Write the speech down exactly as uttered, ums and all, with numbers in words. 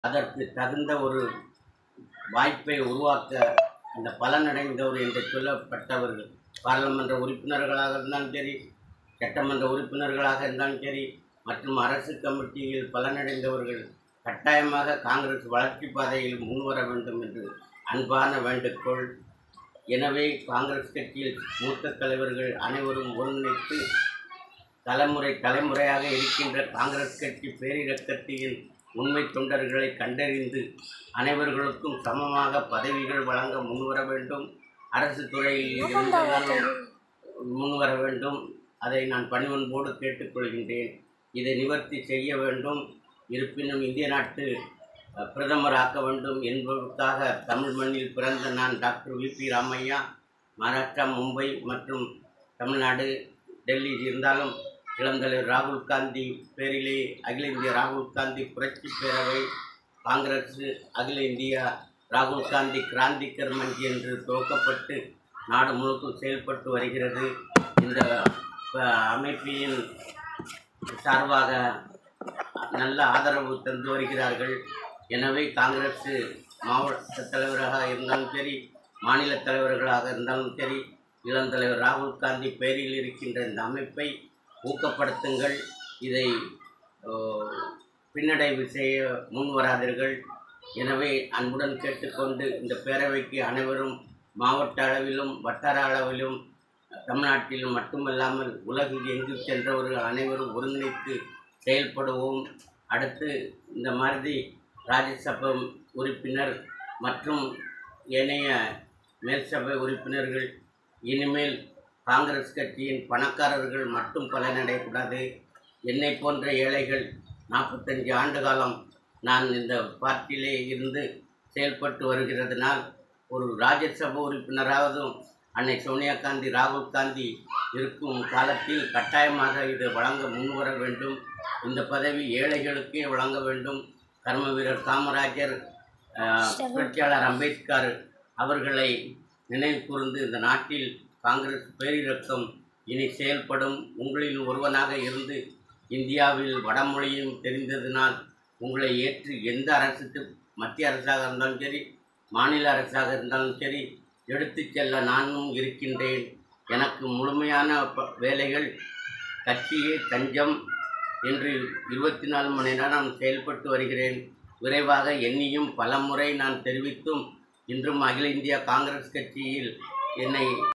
அதற்கு தகுந்த ஒரு வாய்ப்பை உருவாக்க அந்த பலனடைந்தவர் என்று சொல்லப்பட்டவர்கள் பாராளுமன்ற உறுப்பினர்களாக இருந்தாலும் சரி, சட்டமன்ற உறுப்பினர்களாக இருந்தாலும் சரி, மற்றும் அரசு கமிட்டியில் பலனடைந்தவர்கள் கட்டாயமாக காங்கிரஸ் வளர்ச்சி பாதையில் முன்வர வேண்டும் என்று அன்பான வேண்டுகோள். எனவே காங்கிரஸ் கட்சியில் மூத்த தலைவர்கள் அனைவரும் ஒருங்கிணைத்து தலைமுறை தலைமுறையாக இருக்கின்ற காங்கிரஸ் கட்சி பேரிரக்கத்தின் உண்மை தொண்டர்களை கண்டறிந்து அனைவர்களுக்கும் சமமாக பதவிகள் வழங்க முன்வர வேண்டும். அரசு துறையில் இருந்தாலும் முன்வர வேண்டும். அதை நான் பணிவன்போடு கேட்டுக்கொள்கின்றேன். இதை நிவர்த்தி செய்ய வேண்டும். இருப்பினும் இந்திய நாட்டு பிரதமராக்க வேண்டும் என்பதற்காக தமிழ் மண்ணில் பிறந்த நான் doctor V P Ramaiah Maharashtra, Mumbai மற்றும் தமிழ்நாடு, டெல்லி இருந்தாலும் இளந்தலைவர் ராகுல் காந்தி பேரிலே அகில இந்திய ராகுல் காந்தி புரட்சி பேரவை, காங்கிரஸ் அகில இந்தியா ராகுல் காந்தி கிராந்திகர் மஞ்ச் என்று துவக்கப்பட்டு நாடு முழுக்க செயல்பட்டு வருகிறது. இந்த அமைப்பின் சார்பாக நல்ல ஆதரவு தந்து வருகிறார்கள். எனவே காங்கிரஸ் மாவட்ட தலைவராக இருந்தாலும் சரி, மாநில தலைவர்களாக இருந்தாலும் சரி, இளந்தலைவர் ராகுல் காந்தி பெயரில் இருக்கின்ற இந்த அமைப்பை ஊக்கப்படுத்துங்கள். இதை பின்னடைவு செய்ய முன்வராதீர்கள். எனவே அன்புடன் கேட்டுக்கொண்டு இந்த பேரவைக்கு அனைவரும் மாவட்ட அளவிலும் வட்டார அளவிலும் தமிழ்நாட்டிலும் மட்டுமல்லாமல் உலகில் எங்கு சென்றவர்கள் அனைவரும் ஒருங்கிணைத்து செயல்படுவோம். அடுத்து இந்த மாதிரி ராஜ்யசபா உறுப்பினர் மற்றும் ஏனைய மேல்சபை உறுப்பினர்கள் இனிமேல் காங்கிரஸ் கட்சியின் பணக்காரர்கள் மட்டும் பலனடையக்கூடாது. என்னை போன்ற ஏழைகள் நாற்பத்தஞ்சு ஆண்டு காலம் நான் இந்த பார்ட்டியிலே இருந்து செயல்பட்டு வருகிறதுனால் ஒரு ராஜ்யசபா உறுப்பினராவதும் அன்னை சோனியா காந்தி, ராகுல் காந்தி இருக்கும் காலத்தில் கட்டாயமாக இதை வழங்க முன்வர வேண்டும். இந்த பதவி ஏழைகளுக்கே வழங்க வேண்டும். கர்ம வீரர் காமராஜர், புரட்சியாளர் அம்பேத்கர் அவர்களை நினைவு கூர்ந்து இந்த நாட்டில் காங்கிரஸ் பேரிரக்கம் இனி செயல்படும். உங்களில் ஒருவனாக இருந்து இந்தியாவில் வடமொழியும் தெரிந்ததினால் உங்களை ஏற்று எந்த அரசுக்கு மத்திய அரசாக இருந்தாலும் சரி, மாநில அரசாக இருந்தாலும் சரி எடுத்து செல்ல நானும் இருக்கின்றேன். எனக்கு முழுமையான வேலைகள் கட்சியே தஞ்சம் என்று இருபத்தி நாலு மணி நேரம் செயல்பட்டு வருகிறேன். விரைவாக எண்ணியும் பல முறை நான் தெரிவித்தும் இன்றும் அகில இந்திய காங்கிரஸ் கட்சியில் என்னை